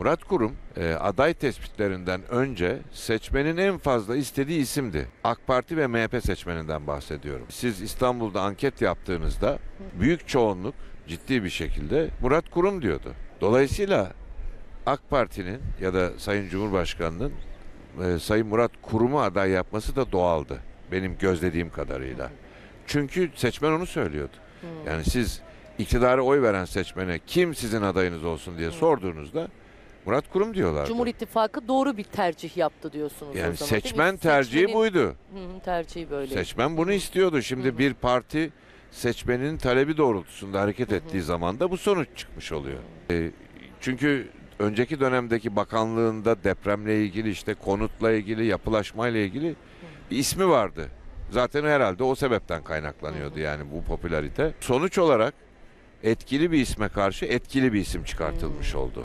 Murat Kurum aday tespitlerinden önce seçmenin en fazla istediği isimdi. AK Parti ve MHP seçmeninden bahsediyorum. Siz İstanbul'da anket yaptığınızda büyük çoğunluk ciddi bir şekilde Murat Kurum diyordu. Dolayısıyla AK Parti'nin ya da Sayın Cumhurbaşkanı'nın Sayın Murat Kurum'u aday yapması da doğaldı. Benim gözlediğim kadarıyla. Çünkü seçmen onu söylüyordu. Yani siz iktidara oy veren seçmene kim sizin adayınız olsun diye sorduğunuzda Murat Kurum diyorlardı. Cumhur İttifakı doğru bir tercih yaptı diyorsunuz Yani o zaman. seçmen tercihi buydu. Tercihi böyle. Seçmen bunu istiyordu. Şimdi bir parti seçmenin talebi doğrultusunda hareket ettiği zaman da bu sonuç çıkmış oluyor. Çünkü önceki dönemdeki bakanlığında depremle ilgili, işte konutla ilgili, yapılaşmayla ilgili bir ismi vardı. Zaten herhalde o sebepten kaynaklanıyordu yani bu popülarite. Sonuç olarak etkili bir isme karşı etkili bir isim çıkartılmış oldu.